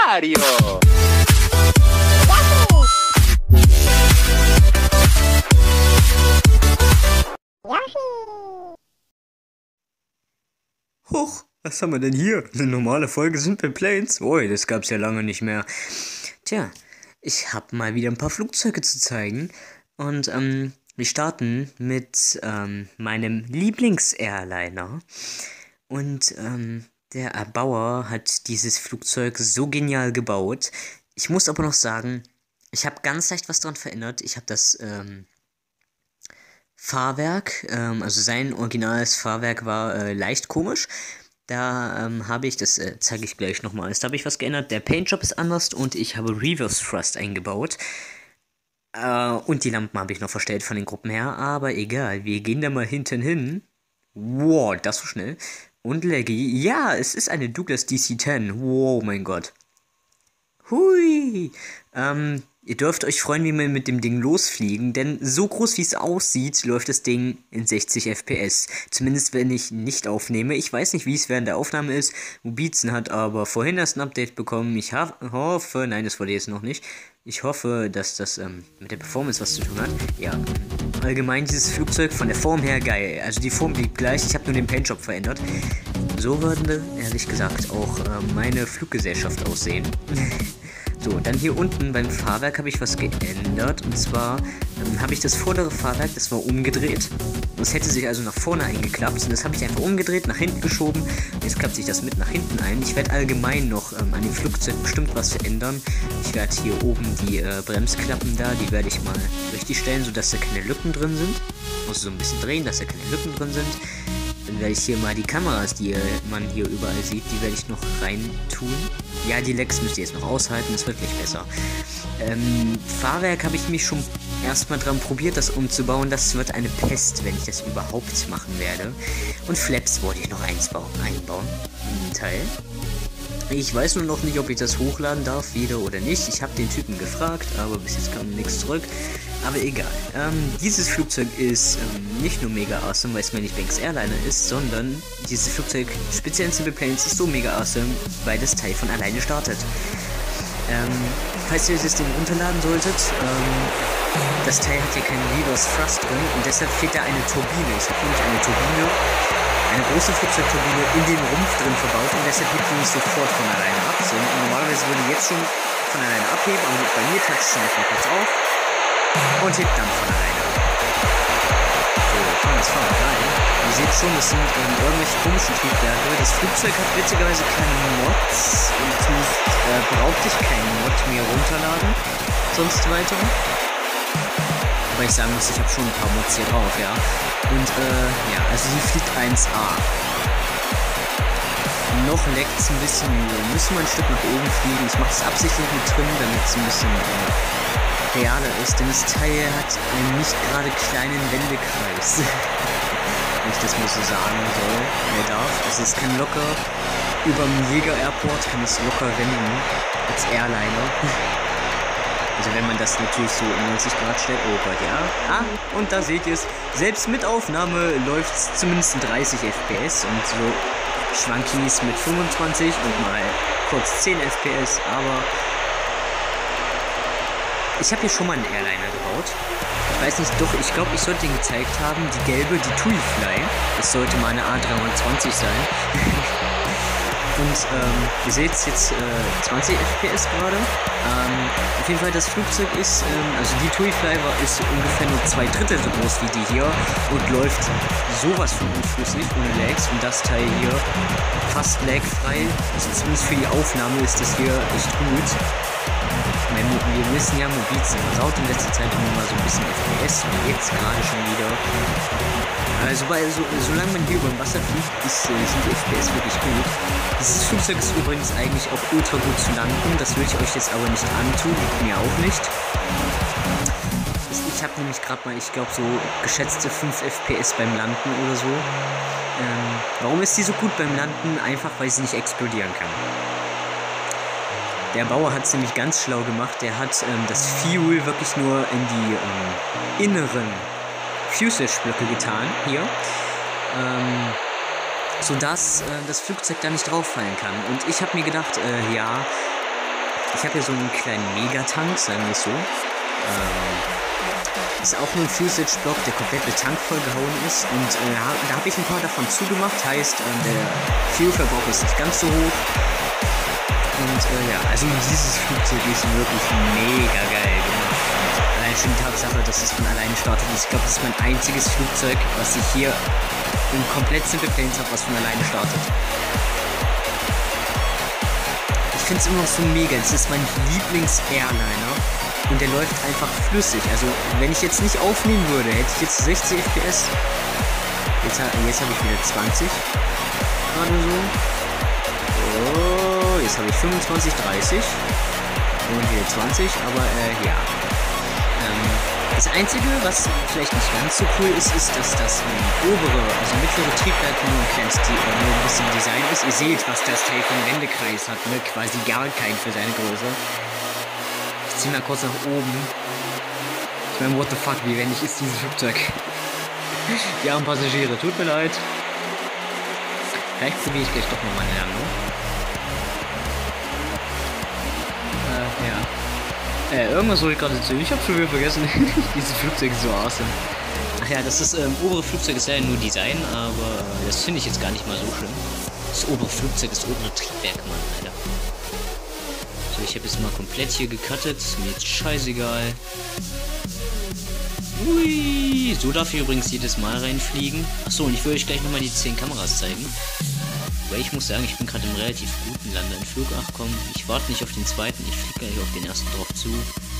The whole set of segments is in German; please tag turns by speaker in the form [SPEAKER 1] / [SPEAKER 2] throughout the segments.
[SPEAKER 1] Mario!
[SPEAKER 2] Huch, was haben wir denn hier? Eine normale Folge Simple Planes? Ui, das gab's ja lange nicht mehr. Tja, ich hab mal wieder ein paar Flugzeuge zu zeigen. Und, wir starten mit, meinem Lieblings-Airliner. Und, der Erbauer hat dieses Flugzeug so genial gebaut. Ich muss aber noch sagen, ich habe ganz leicht was dran verändert. Ich habe das, Fahrwerk, also sein originales Fahrwerk war leicht komisch. Da habe ich, das zeige ich gleich nochmal, da habe ich was geändert. Der Paintjob ist anders und ich habe Reverse Thrust eingebaut. Und die Lampen habe ich noch verstellt von den Gruppen her, aber egal, wir gehen da mal hinten hin. Wow, das so schnell. Und Leggy, ja, es ist eine Douglas DC-10. Wow, mein Gott. Hui. Ihr dürft euch freuen, wie wir mit dem Ding losfliegen, denn so groß wie es aussieht, läuft das Ding in 60 FPS. Zumindest wenn ich nicht aufnehme. Ich weiß nicht, wie es während der Aufnahme ist. Mobizen hat aber vorhin erst ein Update bekommen. Ich hoffe, nein, das wurde jetzt noch nicht. Ich hoffe, dass das mit der Performance was zu tun hat. Ja, allgemein dieses Flugzeug von der Form her geil. Also die Form blieb gleich, ich habe nur den Paintjob verändert. So würde, ehrlich gesagt, auch meine Fluggesellschaft aussehen. So, dann hier unten beim Fahrwerk habe ich was geändert. Und zwar habe ich das vordere Fahrwerk, das war umgedreht. Das hätte sich also nach vorne eingeklappt. Und das habe ich einfach umgedreht, nach hinten geschoben. Und jetzt klappt sich das mit nach hinten ein. Ich werde allgemein noch an dem Flugzeug bestimmt was verändern. Ich werde hier oben die Bremsklappen da, die werde ich mal richtig stellen, sodass da keine Lücken drin sind. Muss so ein bisschen drehen, dass da keine Lücken drin sind. Dann werde ich hier mal die Kameras, die man hier überall sieht, die werde ich noch rein tun. Ja, die Lecks müsst ihr jetzt noch aushalten, das wird nicht besser. Fahrwerk habe ich mich schon erstmal dran probiert, das umzubauen. Das wird eine Pest, wenn ich das überhaupt machen werde. Und Flaps wollte ich noch einbauen, ein Teil. Ich weiß nur noch nicht, ob ich das hochladen darf, wieder oder nicht. Ich habe den Typen gefragt, aber bis jetzt kam nichts zurück. Aber egal. Dieses Flugzeug ist nicht nur mega awesome, weil es mein Lieblings-Airliner ist, sondern dieses Flugzeug, speziell in Simple Planes, ist so mega awesome, weil das Teil von alleine startet. Falls ihr das Ding runterladen solltet, das Teil hat hier keinen Reverse Thrust drin und deshalb fehlt da eine Turbine. Ich habe nämlich eine Turbine, eine große Flugzeugturbine in den Rumpf drin verbaut und deshalb hebt die nicht sofort von alleine ab. So, normalerweise würde die jetzt schon von alleine abheben, aber bei mir toucht es einfach kurz auf und hebt dann von alleine ab. So, komm, das fahren wir rein. Ihr seht schon, das sind irgendwelche komischen Triebwerke. Das Flugzeug hat witzigerweise keine Mods und brauchte ich keinen Mod mehr runterladen, sonst weiter. Aber ich sagen muss, ich habe schon ein paar Mods hier drauf, ja. Und ja, also die fliegt 1A. Noch leckt es ein bisschen, müssen wir ein Stück nach oben fliegen. Ich mache es absichtlich mit drin, damit es ein bisschen realer ist, denn das Teil hat einen nicht gerade kleinen Wendekreis. Wenn ich das mal so sagen soll, darf. Also es kann locker über dem Jäger Airport kann es locker wenden als Airliner. Also wenn man das natürlich so in 90 Grad stellt, oh Gott, ja. Und da seht ihr es, selbst mit Aufnahme läuft es zumindest in 30 FPS und so Schwankis mit 25 und mal kurz 10 FPS, aber ich habe hier schon mal einen Airliner gebaut. Ich weiß nicht, doch, ich glaube, ich sollte ihn gezeigt haben. Die gelbe, die TUI Fly. Das sollte mal eine A320 sein. Und ihr seht es jetzt 20 FPS gerade. Auf jeden Fall das Flugzeug ist, also die TUI Fly ist ungefähr nur 2/3 so groß wie die hier und läuft sowas von unflüssig, ohne Lags. Und das Teil hier fast lagfrei. Also zumindest für die Aufnahme ist das hier echt gut. Wir wissen ja, Mobizen versaut in letzter Zeit immer mal so ein bisschen FPS und jetzt gerade schon wieder. Also solange man hier über dem Wasser fliegt, sind die FPS wirklich gut. Dieses Flugzeug ist übrigens eigentlich auch ultra gut zu landen, das will ich euch jetzt aber nicht antun, liegt mir auch nicht. Ich habe nämlich gerade mal, ich glaube so geschätzte 5 FPS beim Landen oder so. Warum ist die so gut beim Landen? Einfach weil sie nicht explodieren kann. Der Bauer hat es nämlich ganz schlau gemacht. Der hat das Fuel wirklich nur in die inneren Fuselage-Blöcke getan, hier, sodass das Flugzeug da nicht drauf fallen kann. Und ich habe mir gedacht, ja, Ich habe hier so einen kleinen Megatank, sagen wir es so. Ist auch nur ein Fusage-Block, der komplett mit Tank vollgehauen ist. Und da habe ich ein paar davon zugemacht. Heißt, der Fuel-Verbrauch ist nicht ganz so hoch. Und ja, also dieses Flugzeug ist wirklich mega geil gemacht. Allein schon die Tatsache, dass es von alleine startet. Ich glaube, das ist mein einziges Flugzeug, was ich hier im komplett Simple Planes habe, was von alleine startet. Ich finde es immer noch so mega. Das ist mein Lieblings-Airliner. Und der läuft einfach flüssig. Also, wenn ich jetzt nicht aufnehmen würde, hätte ich jetzt 60 FPS. Jetzt habe ich wieder 20. Gerade so. Oh, jetzt habe ich 25, 30. Und wieder 20. Aber, ja. Das Einzige, was vielleicht nicht ganz so cool ist, ist, dass das obere, also mittlere Triebwerk nur ein bisschen Design ist. Ihr seht, was das Teil für einen Wendekreis hat, ne? Quasi gar keinen für seine Größe. Ich zieh mal kurz nach oben. Ich meine, what the fuck, wie wendig ist dieses Flugzeug? Die armen Passagiere, tut mir leid. Vielleicht probiere ich gleich doch nochmal eine Landung. Ja. Irgendwas soll ich gerade erzählen. Ich habe schon wieder vergessen. Dieses Flugzeug ist so awesome. Ach ja, das ist, obere Flugzeug ist leider nur Design, aber das finde ich jetzt gar nicht mal so schlimm. Das obere Flugzeug, das obere Triebwerk, Mann, Alter. So, ich habe jetzt mal komplett hier gecuttet. Mir jetzt scheißegal. Ui, so darf ich übrigens jedes Mal reinfliegen. Achso, und ich will euch gleich nochmal die 10 Kameras zeigen. Weil ich muss sagen, ich bin gerade im relativ guten Landeanflug. Ach komm, ich warte nicht auf den zweiten, ich fliege gleich auf den ersten drauf zu.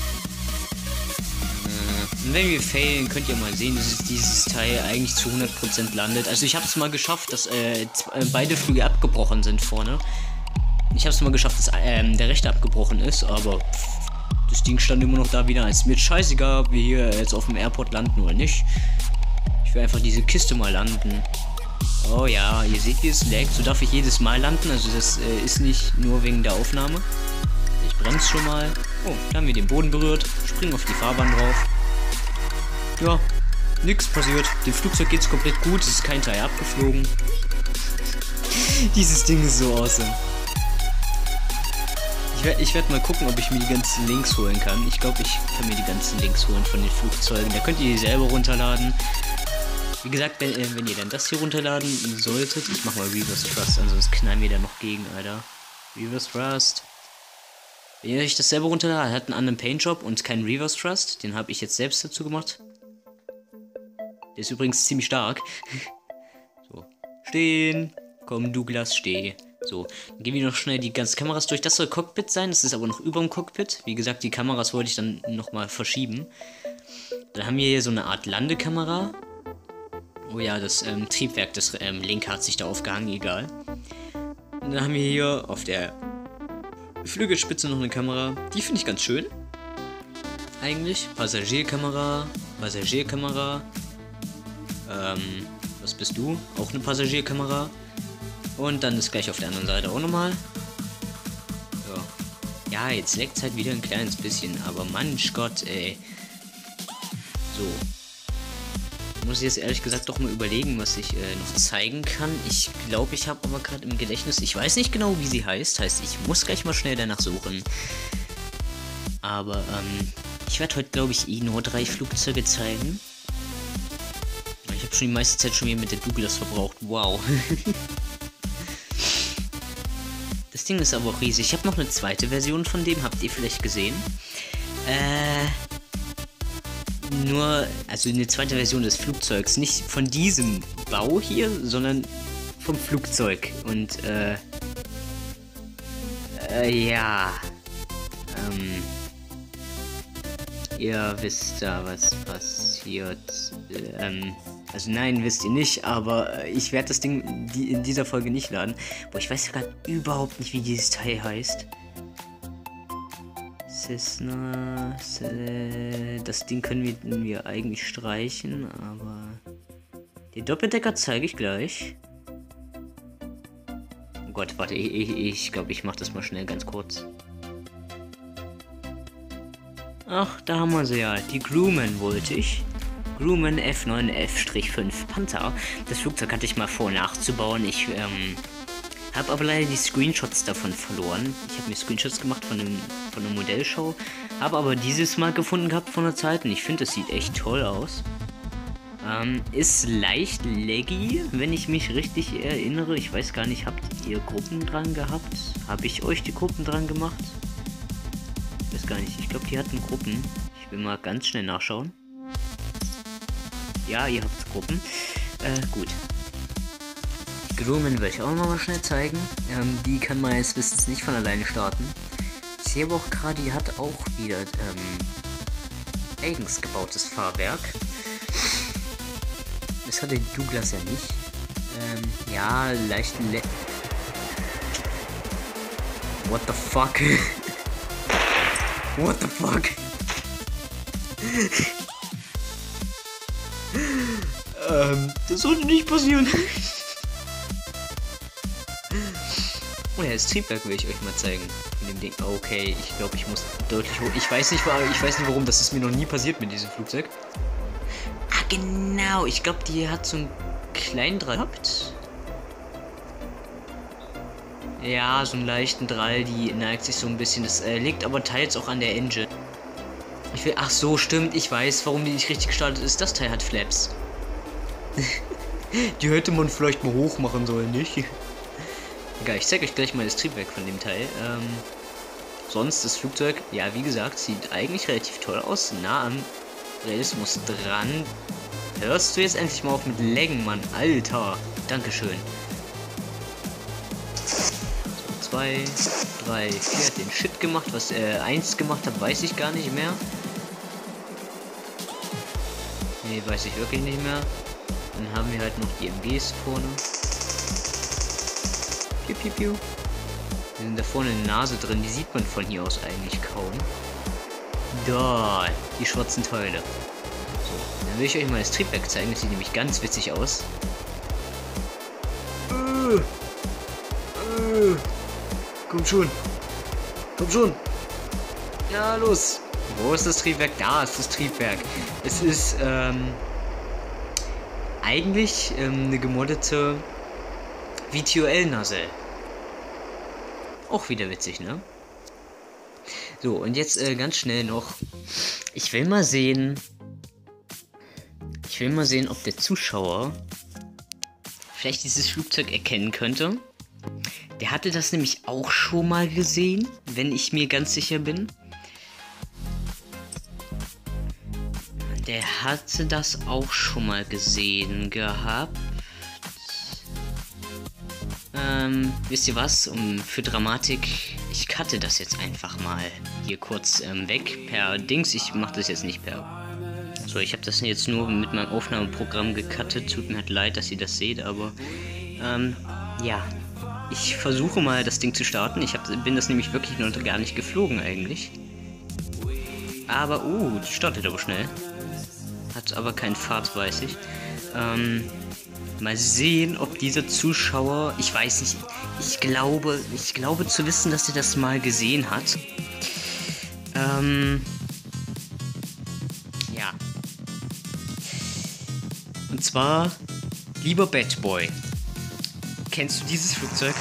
[SPEAKER 2] Und wenn wir failen, könnt ihr mal sehen, dass dieses Teil eigentlich zu 100% landet. Also ich habe es mal geschafft, dass beide Flüge abgebrochen sind vorne. Ich habe es mal geschafft, dass der rechte abgebrochen ist, aber das Ding stand immer noch da wieder. Es ist mir scheißegal, ob wir hier jetzt auf dem Airport landen oder nicht. Ich will einfach diese Kiste mal landen. Oh ja, ihr seht, wie es laggt. So darf ich jedes Mal landen. Also das ist nicht nur wegen der Aufnahme. Ich bremse schon mal. Oh, da haben wir den Boden berührt. Springen auf die Fahrbahn drauf. Ja, nichts passiert. Dem Flugzeug geht's komplett gut. Es ist kein Teil abgeflogen. Dieses Ding ist so awesome. Ich werd mal gucken, ob ich mir die ganzen Links holen kann. Ich glaube, ich kann mir die ganzen Links holen von den Flugzeugen. Da könnt ihr die selber runterladen. Wie gesagt, wenn ihr dann das hier runterladen solltet, ich mach mal Reverse Thrust, ansonsten knallen wir da noch gegen, Alter. Reverse Thrust. Wenn ihr euch das selber runterladet, hat einen anderen Paintjob und keinen Reverse Thrust. Den habe ich jetzt selbst dazu gemacht. Der ist übrigens ziemlich stark. So. Stehen. Komm, Douglas, steh. So, dann gehen wir noch schnell die ganzen Kameras durch. Das soll Cockpit sein, das ist aber noch über dem Cockpit. Wie gesagt, die Kameras wollte ich dann nochmal verschieben. Dann haben wir hier so eine Art Landekamera. Oh ja, das Triebwerk des Link hat sich da aufgehangen, egal. Und dann haben wir hier auf der Flügelspitze noch eine Kamera. Die finde ich ganz schön. Eigentlich. Passagierkamera. Passagierkamera. Was bist du? Auch eine Passagierkamera. Und dann ist gleich auf der anderen Seite auch nochmal. So. Ja, jetzt leckt es halt wieder ein kleines bisschen. Aber manch Gott, ey. So. Muss ich jetzt ehrlich gesagt doch mal überlegen, was ich noch zeigen kann. Ich glaube, ich habe aber gerade im Gedächtnis, ich weiß nicht genau, wie sie heißt. Heißt, ich muss gleich mal schnell danach suchen. Aber ich werde heute, glaube ich, nur 3 Flugzeuge zeigen. Ich habe schon die meiste Zeit schon wieder mit der Douglas verbraucht. Wow. Das Ding ist aber auch riesig. Ich habe noch eine zweite Version von dem, habt ihr vielleicht gesehen? Also eine zweite Version des Flugzeugs. Nicht von diesem Bau hier, sondern vom Flugzeug. Und, ja. Ihr wisst da, was passiert. Also nein, wisst ihr nicht, aber ich werde das Ding in dieser Folge nicht laden. Boah, ich weiß ja gerade überhaupt nicht, wie dieses Teil heißt. Cessna, das Ding können wir eigentlich streichen, aber den Doppeldecker zeige ich gleich. Oh Gott, warte, ich glaube, ich mache das mal schnell ganz kurz. Ach, da haben wir sie ja. Die Grumman wollte ich. Grumman F9F-5 Panther. Das Flugzeug hatte ich mal vor nachzubauen. Ich Habe aber leider die Screenshots davon verloren. Ich habe mir Screenshots gemacht von einer Modellshow. Habe aber dieses Mal gefunden gehabt von der Zeit. Und ich finde, das sieht echt toll aus. Ist leicht laggy, wenn ich mich richtig erinnere. Ich weiß gar nicht, habt ihr Gruppen dran gehabt? Habe ich euch die Gruppen dran gemacht? Ich weiß gar nicht. Ich glaube, die hatten Gruppen. Ich will mal ganz schnell nachschauen. Ja, ihr habt Gruppen. Gut. Groomen werde ich auch noch mal schnell zeigen. Die kann man jetzt Wissens nicht von alleine starten. Ich sehe aber auch gerade, die hat auch wieder eigens gebautes Fahrwerk. Das hatte Douglas ja nicht. Ja, leichten What the fuck? What the fuck? Das sollte nicht passieren. Oh ja, das Triebwerk will ich euch mal zeigen. In dem Ding. Okay, ich glaube, ich muss deutlich hoch. Ich weiß nicht warum. Das ist mir noch nie passiert mit diesem Flugzeug. Ah, genau. Ich glaube, die hat so einen kleinen Drall gehabt. Ja, so einen leichten Drall. Die neigt sich so ein bisschen. Das liegt aber teils auch an der Engine. Ach so, stimmt. Ich weiß, warum die nicht richtig gestartet ist. Das Teil hat Flaps. Die hätte man vielleicht mal hoch machen sollen, nicht? Egal, ich zeige euch gleich mal das Triebwerk von dem Teil. Sonst das Flugzeug, ja wie gesagt, sieht eigentlich relativ toll aus. Nah am Realismus dran. Hörst du jetzt endlich mal auf mit Laggen, Mann? Alter, Dankeschön. 2, 3, 4 hat den Shit gemacht. Was 1 gemacht hat, weiß ich gar nicht mehr. Nee, weiß ich wirklich nicht mehr. Dann haben wir halt noch die MGs vorne. Piu, piu, piu. Wir sind da vorne eine Nase drin, die sieht man von hier aus eigentlich kaum. Da, die schwarzen Teile. So, dann will ich euch mal das Triebwerk zeigen, das sieht nämlich ganz witzig aus. Komm schon. Komm schon. Ja, los. Wo ist das Triebwerk? Da ist das Triebwerk. Es ist, eigentlich eine gemoddete VTOL-Nozzle. Auch wieder witzig, ne? So, und jetzt ganz schnell noch. Ich will mal sehen, ob der Zuschauer vielleicht dieses Flugzeug erkennen könnte. Der hatte das nämlich auch schon mal gesehen, wenn ich mir ganz sicher bin. Der hatte das auch schon mal gesehen gehabt. Wisst ihr was? Für Dramatik, ich cutte das jetzt einfach mal hier kurz weg per Dings. Ich mache das jetzt nicht per... So, ich habe das jetzt nur mit meinem Aufnahmeprogramm gecuttet. Tut mir halt leid, dass ihr das seht, aber... ja. Ich versuche mal das Ding zu starten. Bin das nämlich wirklich noch gar nicht geflogen eigentlich. Aber, die startet aber schnell. Hat aber keinen Fahrt, weiß ich. Mal sehen, ob dieser Zuschauer, ich weiß nicht, ich glaube zu wissen, dass er das mal gesehen hat. Ja. Und zwar, lieber Bad Boy, kennst du dieses Flugzeug?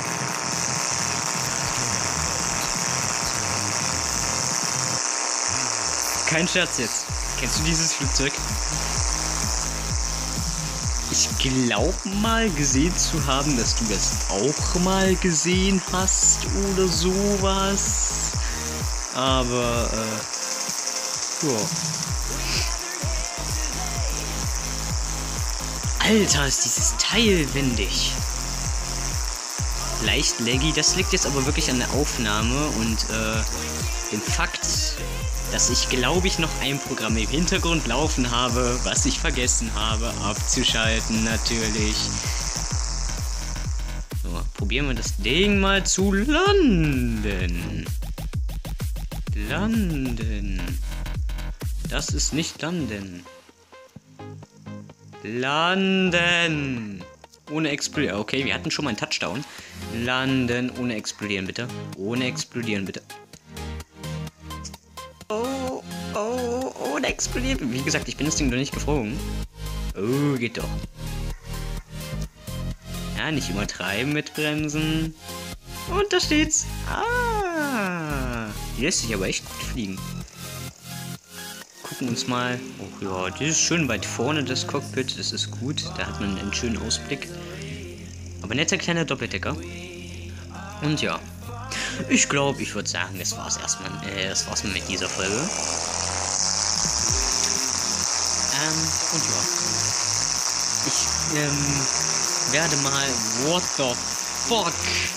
[SPEAKER 2] Kein Scherz jetzt. Kennst du dieses Flugzeug? Ich glaube mal gesehen zu haben, dass du das auch mal gesehen hast oder sowas. Aber, ja. Alter, ist dieses Teil windig. Leicht laggy, das liegt jetzt aber wirklich an der Aufnahme und dem Fakt, dass ich glaube ich noch ein Programm im Hintergrund laufen habe, was ich vergessen habe abzuschalten natürlich. So, probieren wir das Ding mal zu landen. Landen. Das ist nicht landen. Landen. Ohne explodieren. Okay, wir hatten schon mal einen Touchdown. Landen ohne explodieren, bitte. Ohne explodieren, bitte. Ohne explodieren. Wie gesagt, ich bin das Ding noch nicht geflogen. Oh, geht doch. Ja, nicht übertreiben mit Bremsen. Und da steht's. Ah. Die lässt sich aber echt gut fliegen. Gucken uns mal. Oh ja, das ist schön weit vorne, das Cockpit. Das ist gut. Da hat man einen schönen Ausblick. Aber netter kleiner Doppeldecker. Und ja. Ich glaube, ich würde sagen, das war's erstmal mit dieser Folge. Und ja. Ich werde mal. What the fuck?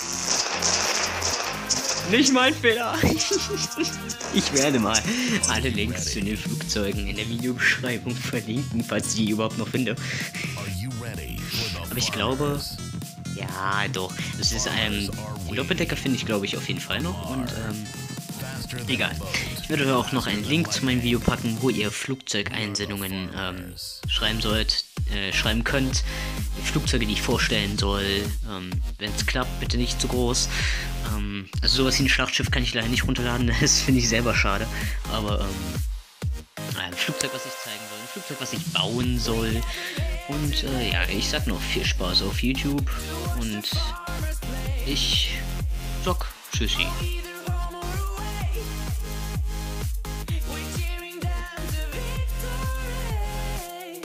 [SPEAKER 2] Nicht mein Fehler. Ich werde mal alle Links zu den Flugzeugen in der Videobeschreibung verlinken, falls ich die überhaupt noch finde. Aber ich glaube, ja, doch. Es ist den Doppeldecker finde ich, glaube ich, auf jeden Fall noch. Und egal. Ich werde auch noch einen Link zu meinem Video packen, wo ihr Flugzeugeinsendungen schreiben könnt. Die Flugzeuge, die ich vorstellen soll. Wenn es klappt, bitte nicht zu groß. Also sowas wie ein Schlachtschiff kann ich leider nicht runterladen. Das finde ich selber schade. Aber ein Flugzeug, was ich zeigen soll. Ein Flugzeug, was ich bauen soll. Und ja, ich sag noch viel Spaß auf YouTube. Und ich sag Tschüssi.